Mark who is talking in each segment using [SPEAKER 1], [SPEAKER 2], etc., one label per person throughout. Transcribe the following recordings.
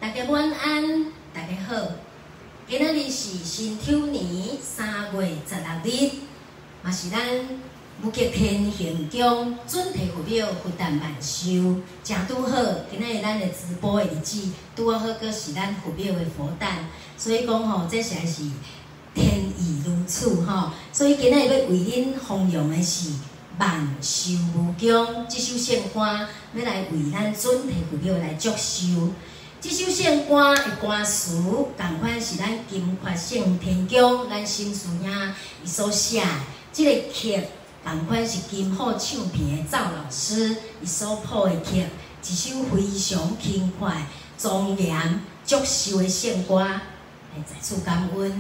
[SPEAKER 1] 大家晚安，大家好。今仔日是辛丑年3月16日，嘛是咱武吉天刑宫准提佛庙佛诞万寿，正拄好。今仔日咱的直播的日子，拄好阁是咱佛庙的佛诞，所以讲吼，这实在是天意如此吼。所以今仔日要为恁弘扬的是万寿无疆这首圣歌，要来为咱准提佛庙来祝寿。这首圣歌的歌词，同款是咱金发圣天宫咱新师兄伊所写的。这个曲同款是金虎唱片的赵老师伊所谱的曲，一首非常轻快、庄严、祝寿的圣歌，来再次感恩。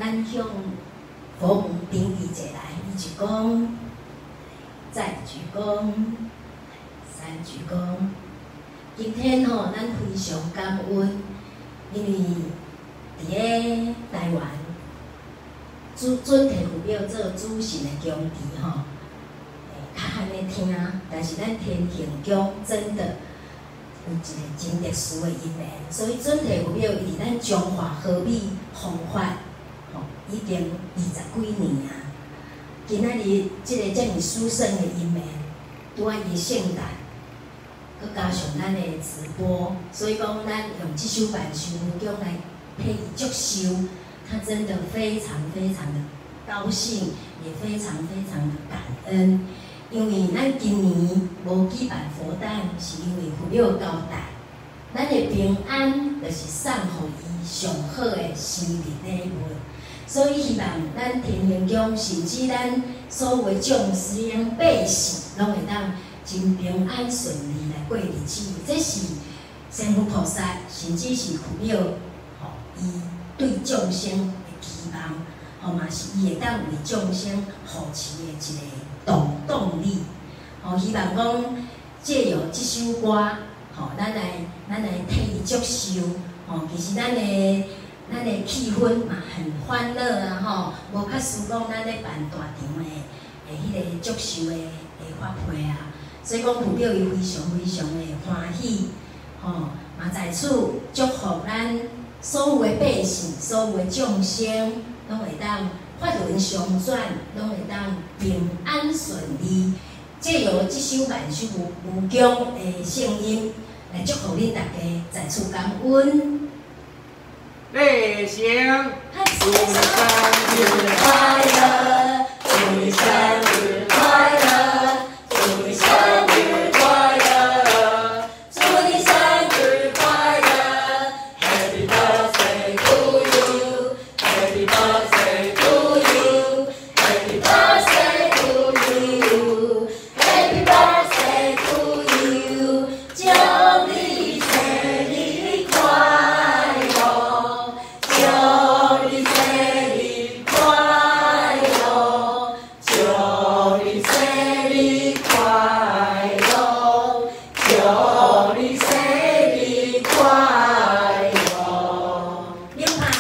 [SPEAKER 1] 咱向佛母顶礼一来，伊就讲，再鞠躬，三鞠躬。今天吼，咱非常感恩，因为伫个台湾，准提佛庙做主神的宫殿吼，较罕的听，但是咱天庆宫真的有一个真特殊的一面，所以准提佛庙伊伫咱中华和美弘法吼，已经20几年啊。今仔日即个遮尔殊胜的一面，拄啊伊的圣诞。 佮加上咱的直播，所以讲咱用这首万寿无疆来配以祝寿，他真的非常非常的高兴，也非常非常的感恩。因为咱今年无举办佛诞，是因为佛庙交代，咱的平安就是送互伊上好的生日礼物。所以希望咱天庆宫，甚至咱所有的众生百姓，拢会当。 真平安顺利来过日子，这是仙佛菩萨，甚至是佛庙，吼，伊对众生的期望，吼嘛是伊会当为众生扶持的一个动力，吼希望讲借由这首歌，吼咱来替伊祝寿，吼其实咱的气氛嘛很欢乐啊，吼无较输讲咱咧办大场的迄个祝寿的发配啊。 所以讲，佛庙伊非常非常的欢喜，吼、嘛在此祝福咱所有的百姓、所有的众生，拢会当法轮常转，拢会当平安顺利。借由这首万寿无疆的声音，来祝福恁大家，在此感恩。
[SPEAKER 2] 内行，祝你生日
[SPEAKER 1] 快乐，祝你生日快乐。 祝你生日快乐！祝你生日快乐 ！Happy birthday to you! Happy birthday to you! Happy birthday to you! Happy birthday to you! 祝你生日快乐！祝你生日快乐！祝你生日。 快乐，祝你生日快乐！你好，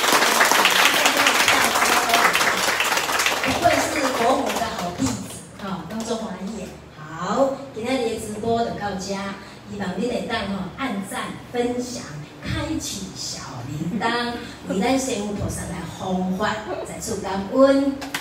[SPEAKER 1] 不愧是佛母的好弟子，哈，当中华也好。今天的直播就到这，希望你会当按赞、分享、开启小铃铛，为咱仙佛菩萨来弘法，在此感恩。